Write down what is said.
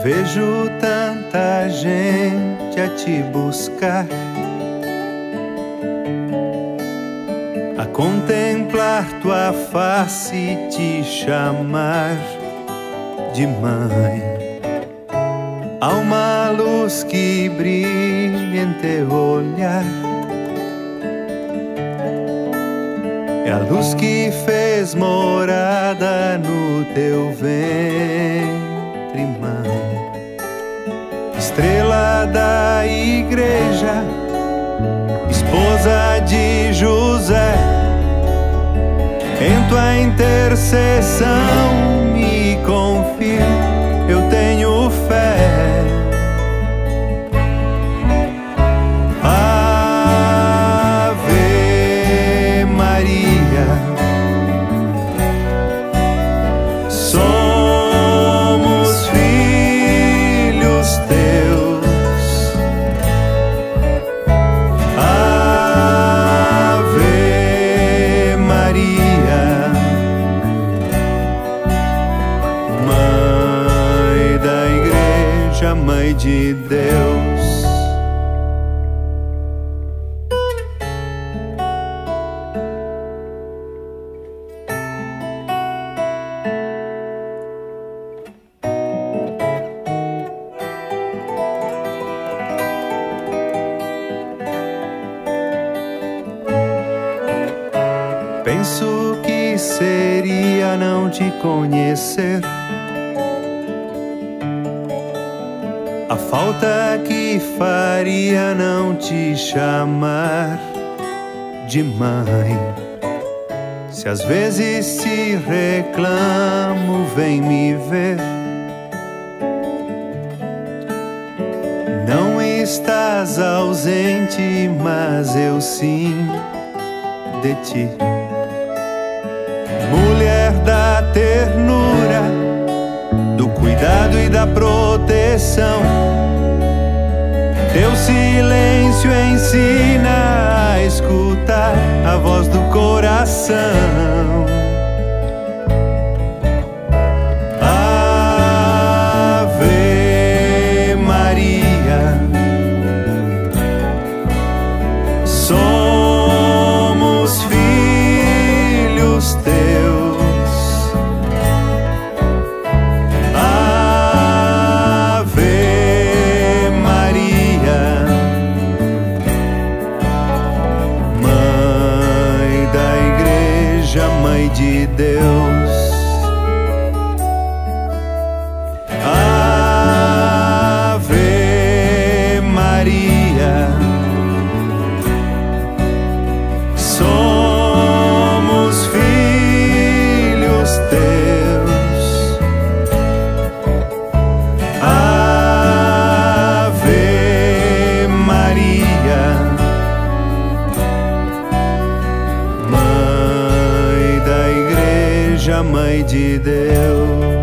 Vejo tanta gente a te buscar, a contemplar tua face e te chamar de mãe. Há uma luz que brilha em teu olhar, é a luz que fez morada no teu ventre, mãe. Estrela da igreja, esposa de José, em tua intercessão me confio, eu tenho fé. Ave Maria, somos filhos teus. Ave Maria, Mãe da Igreja, Mãe de Deus. Penso que seria não te conhecer, a falta que faria não te chamar de mãe. Se às vezes te reclamo, vem me ver. Não estás ausente, mas eu sim de ti. Mulher da ternura, do cuidado e da proteção, teu silêncio ensina a escutar a voz do coração. Ave Maria, somos filhos teus. Mãe de Deus. Ave Maria, somos filhos teus. Ave Maria, Mãe de Deus.